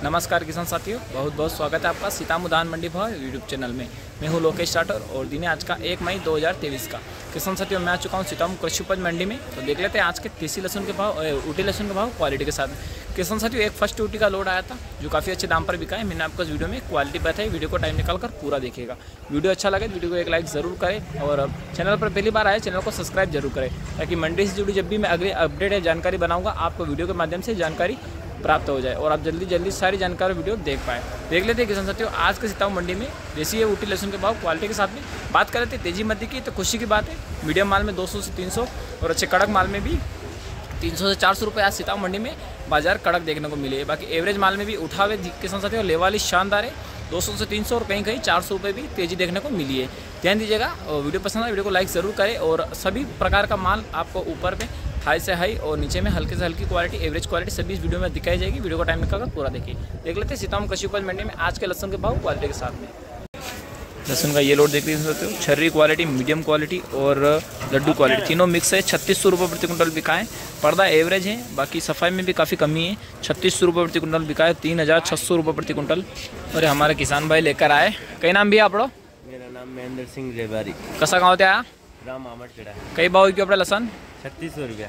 नमस्कार किसान साथियों, बहुत बहुत स्वागत है आपका सीतामऊ धान मंडी भाव यूट्यूब चैनल में। मैं हूं लोकेश स्टार्टर और दिन है आज का 1 मई 2023 का। किसान साथियों, मैं आ चुका हूं सीतामऊ कृषि उपज मंडी में। तो देख लेते हैं आज के देसी लहसुन के भाव, ऊटी लहसुन के भाव क्वालिटी के साथ। किसान साथियों, एक फर्स्ट ऊटी का लोड आया था जो काफ़ी अच्छे दाम पर बिका है। मैंने आपको इस वीडियो में क्वालिटी बताई। वीडियो को टाइम निकाल कर पूरा देखिएगा। वीडियो अच्छा लगे वीडियो को एक लाइक ज़रूर करें और चैनल पर पहली बार आए चैनल को सब्सक्राइब जरूर करें, ताकि मंडी से जुड़ी जब भी मैं अगली अपडेट या जानकारी बनाऊँगा आपको वीडियो के माध्यम से जानकारी प्राप्त हो जाए और आप जल्दी सारी जानकारी वीडियो देख पाए। देख लेते हैं किसान साथियों आज के सीतामऊ मंडी में देसी ऊटी लहसुन के भाव क्वालिटी के साथ में बात कर लेते हैं। तेजी मध्य की तो खुशी की बात है, मीडियम माल में 200 से 300 और अच्छे कड़क माल में भी 300 से 400 रुपये आज सीतामऊ मंडी में बाजार कड़क देखने को मिले है। बाकी एवरेज माल में भी उठावे किसान साथियों लेवाली शानदार है, 200 से 300 और कहीं कहीं 400 रुपये भी तेजी देखने को मिली है। ध्यान दीजिएगा और वीडियो पसंद आए वीडियो को लाइक ज़रूर करें और सभी प्रकार का माल आपको ऊपर में हाई से हाई और नीचे में हल्के से हल्की क्वालिटी एवरेज क्वालिटी सभी इस वीडियो में दिखाई जाएगी। वीडियो का टाइम निकालकर पूरा देखिए। देख लेते हैं सीतामऊ कृषि उपज मंडी में आज के लहसुन के भाव क्वालिटी के साथ में। लहसुन का ये लोड देख सकते हो, छर्री क्वालिटी, मीडियम क्वालिटी और लड्डू क्वालिटी तीनों मिक्स है। 3600 रुपये प्रति कुंटल बिका है। पर्दा एवरेज है, बाकी सफाई में भी काफ़ी कमी है। 3600 रुपये प्रति कुंटल बिका है, 3600 रुपये प्रति कुंटल। और हमारे किसान भाई लेकर आए। कई नाम भी आप लोग? मेरा नाम महेंद्र सिंह रेवारी। कसा गाँव त्या राम आमटखेड़ा। कई भाव की अपना लहसन? 3600 रुपया।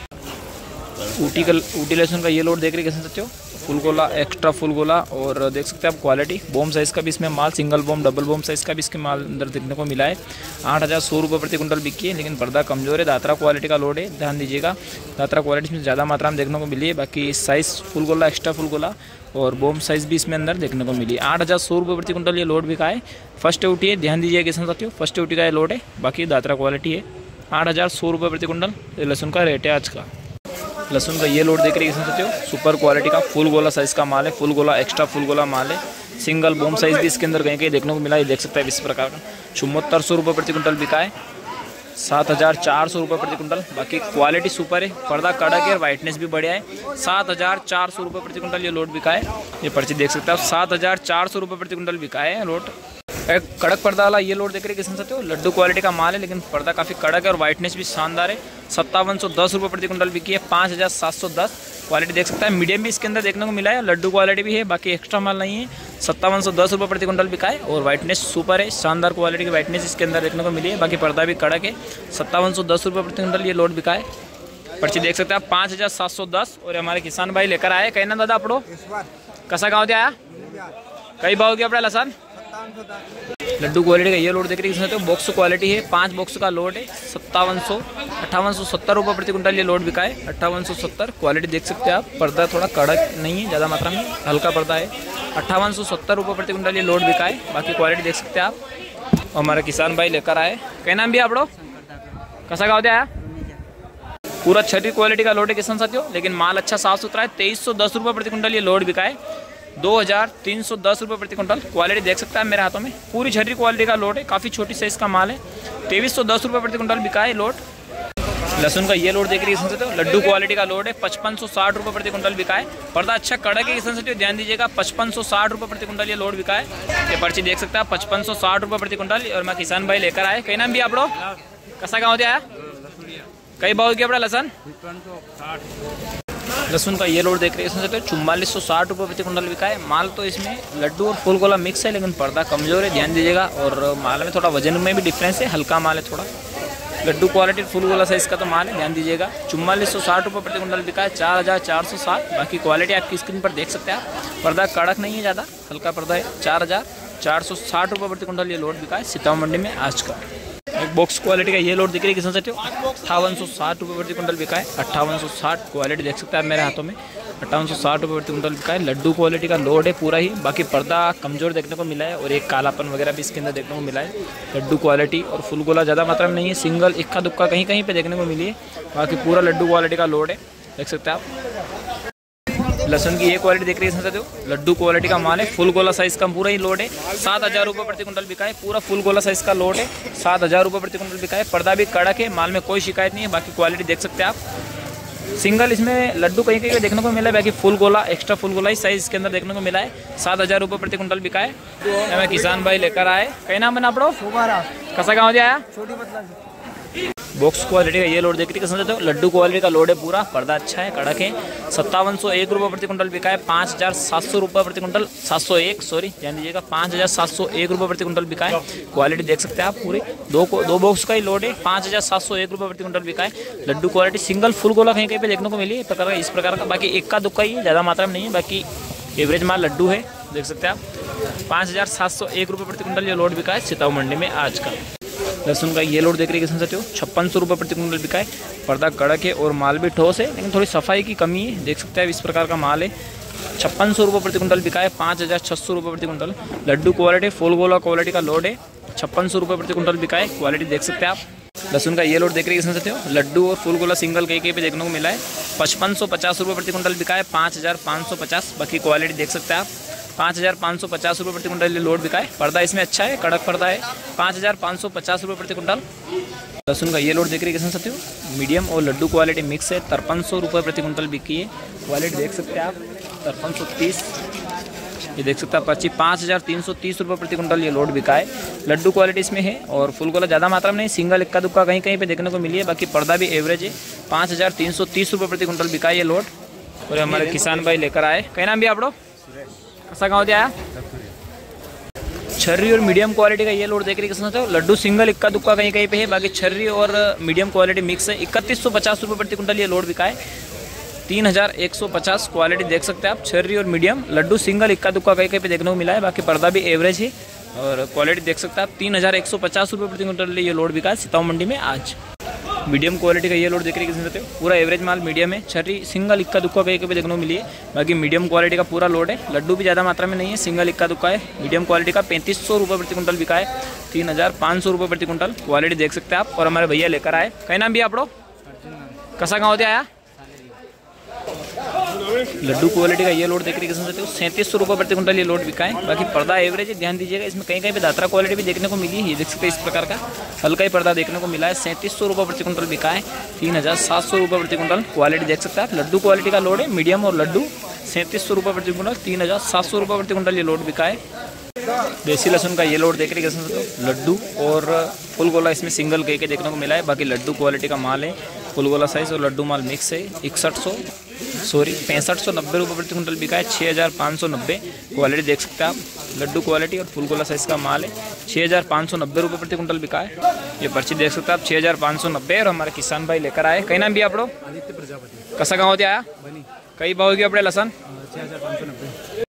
ऊटी लहसुन का ये लोड देख रहे किसान साथियों, फुल गोला, एक्स्ट्रा फुल गोला और देख सकते हैं आप क्वालिटी। बॉम साइज़ का भी इसमें माल, सिंगल बॉम, डबल बॉम साइज़ का भी इसके माल अंदर देखने को मिला है। 8100 रुपये प्रति कुंटल बिकी है, लेकिन पर्दा कमजोर है। दात्रा क्वालिटी का लोड है, ध्यान दीजिएगा। दात्रा क्वालिटी में ज़्यादा मात्रा में देखने को मिली है। बाकी साइज़ फुल गोला, एक्स्ट्रा फुल गोला और बॉम साइज़ भी इसमें अंदर देखने को मिली है। 8100 रुपये प्रति कुंटल ये लोड बिका है। फर्स्ट ऊटी है, ध्यान दीजिएगा किसान साथियों, फर्स्ट ऊटी का ये लोड है। बाकी दात्रा क्वालिटी है। 8100 रुपये प्रति कुंटल लहसुन का रेट है आज का। लहसुन का ये लोड देख रहे हैं किसान साथियों, सुपर क्वालिटी का फुल गोला साइज़ का माल है। फुल गोला, एक्स्ट्रा फुल गोला माल है। सिंगल बॉम साइज़ भी इसके अंदर कहीं कहीं देखने को मिला है। देख सकते हैं इस प्रकार का 7400 रुपये प्रति कुंटल बिका है। 7400 रुपये प्रति कुंटल। बाकी क्वालिटी सुपर है, पर्दा कड़क है और वाइटनेस भी बढ़िया है। 7400 रुपये प्रति कुंटल ये लोड बिका है। ये पर्ची देख सकते हैं आप, 7400 रुपये प्रति कुंटल बिका है लोड। एक कड़क पर्दा वाला ये लोड देख रहे किसान साथियों, लड्डू क्वालिटी का माल है, लेकिन पर्दा काफ़ी कड़क है और वाइटनेस भी शानदार है। 5710 रुपये प्रति कुंटल बिकी है। 5710 क्वालिटी देख सकता है। मीडियम भी इसके अंदर देखने को मिला है, लड्डू क्वालिटी भी है, बाकी एक्स्ट्रा माल नहीं है। 5710 रुपये प्रति कुंटल बिका है और वाइटनेस सुपर है, शानदार क्वालिटी की वाइटनेस इसके अंदर देखने को मिली है। बाकी पर्दा भी कड़क है। 5710 रुपये प्रति कुंटल ये लोड बिका है। पर्ची देख सकते हैं आप, 5710। और हमारे किसान भाई लेकर आए। कहना दादा अपड़ो कसा गाँव दिया कई भाव की अपना लहसन? लड्डू क्वालिटी का ये लोड देख रहे हैं, बॉक्स क्वालिटी है। 5 बॉक्स का लोड है। 5870 रुपये प्रति कुंटल ये लोड बिका है। 5870 क्वालिटी देख सकते हैं आप। पर्दा थोड़ा कड़क नहीं है, ज़्यादा मात्रा में हल्का पर्दा है। 5870 रुपये प्रति कुंटल ये लोड बिका है। बाकी क्वालिटी देख सकते हैं आप। हमारे किसान भाई लेकर आए। क्या नाम भी आप लोग? कसा गाँव दिया? पूरा छठी क्वालिटी का लोड है किसान साथियों, लेकिन माल अच्छा साफ सुथरा है। 2310 रुपये प्रति कुंटल ये लोड बिका है। 2310 रुपये प्रति कुंटल क्वालिटी देख सकता है मेरे हाथों में। पूरी छठी क्वालिटी का लोड है, काफ़ी छोटी साइज़ का माल है। 2310 रुपये प्रति कुंटल बिका है लोड। लहसुन का ये लोड देख रही है किसान, लड्डू क्वालिटी का लोड है। 5560 रुपये प्रति कुंटल बिका है। पर्दा अच्छा कड़क है किसान साथियों, ध्यान दीजिएगा। 5560 रुपये प्रति कुंटल ये लोड बिका है। ये पर्ची देख सकता है, 5560 रुपये प्रति कुंटल। और मैं किसान भाई लेकर आए। कई नाम भी आप लोग? कसा गाँव दिया? कई भाव की अपना लहसन? लहसुन का ये लोड देख रहे हैं इसमें 4460 रुपये प्रति कुंटल बिका है। माल तो इसमें लड्डू और फुल गोला मिक्स है, लेकिन पर्दा कमजोर है, ध्यान दीजिएगा। और माल में थोड़ा वजन में भी डिफरेंस है, हल्का माल है थोड़ा। लड्डू क्वालिटी फुल गोला साइज़ का तो माल है, ध्यान दीजिएगा। 4460 रुपये प्रति कुंटल बिका है। 4460। बाकी क्वालिटी आपकी स्क्रीन पर देख सकते हैं आप। पर्दा कड़क नहीं है, ज़्यादा हल्का पर्दा है। 4460 रुपये प्रति कुंटल ये लोड बिका है सीतामऊ मंडी में आज का। एक बॉक्स क्वालिटी का ये लोड दिख रही है किसान साथियों, 5860 रुपये प्रति कुंटल बिका है। 5860 क्वालिटी देख सकते हैं आप मेरे हाथों में। 5860 रुपये प्रति कुंटल बिका है। लड्डू क्वालिटी का लोड है पूरा ही। बाकी पर्दा कमजोर देखने को मिला है और एक कालापन वगैरह भी इसके अंदर देखने को मिला है। लड्डू क्वालिटी और फुल गोला ज़्यादा मात्रा में नहीं है, सिंगल इक्का दुक्का कहीं कहीं पे देखने को मिली है। बाकी पूरा लड्डू क्वालिटी का लोड है, देख सकते हैं आप। लहसुन की ये क्वालिटी देख रही है साथियों, लड्डू क्वालिटी का माल है। फुल गोला साइज़ का पूरा ही लोड है। 7000 रुपये प्रति कुंटल बिका है। पूरा फुल गोला साइज़ का लोड है। 7000 रुपये प्रति कुंटल बिका है। पर्दा भी कड़क है, माल में कोई शिकायत नहीं है। बाकी क्वालिटी देख सकते हैं आप। सिंगल इसमें लड्डू कहीं कहीं देखने को मिला है, बाकी फुल गोला, एक्स्ट्रा फुल गोला ही साइज़ इसके अंदर देखने को मिला है। 7000 रुपये प्रति कुंटल बिका है। मैं किसान भाई लेकर आए। कहीं नाम बना पड़ो? कसा गाँव दिया? बॉक्स क्वालिटी का ये लोड देख रही है, समझते हो, लड्डू क्वालिटी का लोड है पूरा, पर्दा अच्छा है, कड़क है। 5701 रुपये प्रति कुंटल बिका है। 5700 रुपये प्रति कुंटल, 701 सॉरी ध्यान दीजिएगा, 5701 रुपये प्रति कुंटल बिका है। क्वालिटी देख सकते हैं आप पूरी, दो बॉक्स का ही लोड है। 5701 रुपये प्रति कुंटल बिका है। लड्डू क्वालिटी सिंगल फुल गोला कहीं कहीं पे देखने को मिली है इस प्रकार का, बाकी इक्का दुक्का ही है, ज़्यादा मात्रा में नहीं है, बाकी एवरेज माल लड्डू है, देख सकते हैं आप। 5701 रुपये प्रति कुंटल ये लोड बिका है सिताऊ मंडी में आज का। लहसुन का ये लोड देख रहे हैं किसान साथियों, 5600 रुपये प्रति कुंटल बिका है। पर्दा कड़क है और माल भी ठोस है, लेकिन थोड़ी सफाई की कमी है, देख सकते हैं इस प्रकार का माल है। 5600 रुपये प्रति कुंटल बिका है। 5600 रुपये प्रति कुंटल लड्डू क्वालिटी फुल गोला क्वालिटी का लोड है। 5600 रुपये प्रति कुंटल बिका है। क्वालिटी देख सकते हैं आप। लहसुन का ये लोड देख रहे हैं किसान साथियों, लड्डू और फुल गोला सिंगल कहीं पे देखने को मिला है। 5550 रुपये प्रति कुंटल बिका है। 5550, बाकी क्वालिटी देख सकते हैं आप। 5550 रुपये प्रति कुंटल ये लोड बिका है। पर्दा इसमें अच्छा है, कड़क पर्दा है। 5550 रुपये प्रति कुंटल लहसुन का ये लोड देख रहे हैं किसान साथियों, मीडियम और लड्डू क्वालिटी मिक्स है। 5300 रुपये प्रति कुंटल बिकी है। क्वालिटी देख सकते हैं आप। 5330 ये देख सकते हैं पर्ची। 5330 रुपये प्रति कुंटल ये लोड बिका है। लड्डू क्वालिटी इसमें है और फुल गोला ज़्यादा मात्रा में नहीं, सिंगल इक्का दुक्का कहीं कहीं पे देखने को मिली है, बाकी पर्दा भी एवरेज है। 5330 रुपये प्रति कुंटल बिका है ये लोड। और हमारे किसान भाई लेकर आए, कहीं नाम भी आप लोग कसा गाँव दिया छर्री और मीडियम क्वालिटी का ये लोड देख रहे हैं, लड्डू सिंगल इक्का दुक्का कहीं कहीं पे है, बाकी छर्री और मीडियम क्वालिटी मिक्स है। 3150 रुपये प्रति कुंटल ये लोड बिका है। 3150 क्वालिटी देख सकते हैं आप। छर्री और मीडियम लड्डू सिंगल इक्का दुक्का कहीं कहीं पे देखने को मिला है, बाकी पर्दा भी एवरेज है और क्वालिटी देख सकते हैं आप। 3150 रुपये प्रति कुंटल ये लोड बिका है सिताऊ मंडी में आज। मीडियम क्वालिटी का ये लोड देख रहे हैं, पूरा एवरेज माल मीडियम है। छर्री सिंगल इक्का दुक्का कहीं कहीं देखने को मिली है, बाकी मीडियम क्वालिटी का पूरा लोड है। लड्डू भी ज़्यादा मात्रा में नहीं है, सिंगल इक्का दुक्का है। मीडियम क्वालिटी का 3500 रुपये प्रति कुंटल बिका है। 3500 रुपये प्रति कुंटल क्वालिटी देख सकते हैं आप। और हमारे भैया लेकर आए, कहीं नाम भी आप लोग कसा गाँव दिया आया लड्डू क्वालिटी का ये लोड देख रहे हैं 3700 रुपये प्रति कुंटल ये लोड बिका है, बाकी पर्दा एवरेज है। ध्यान दीजिएगा, इसमें कहीं कहीं पे दात्रा क्वालिटी भी देखने को मिली है, ये देख सकते हैं इस प्रकार का हल्का ही पर्दा देखने को मिला है। 3700 रुपये प्रति कुंटल बिका है। 3700 रुपये प्रति कुंटल क्वालिटी देख सकते हैं आप। लड्डू क्वालिटी का लोड है, मीडियम और लड्डू 3700 रुपये प्रति कुंटल। 3700 रुपये प्रति कुंटल ये लोड बिका है। देसी लहसुन का ये लोड देख रहे हैं लड्डू और फुल गोला इसमें सिंगल कहीं के देखने को मिला है, बाकी लड्डू क्वालिटी का माल है। फुल गोला साइज और लड्डू माल मिक्स है। 6590 रुपये प्रति कुंटल बिका है। 6590 क्वालिटी देख सकते हैं आप। लड्डू क्वालिटी और फुल गोला साइज का माल है। 6590 रुपये प्रति कुंटल बिका है। ये पर्ची देख सकते हैं आप 6590। और हमारे किसान भाई लेकर आए, कहीं नाम भी आप लोग कसा गाँव होते आया कई भाव की अपने लसन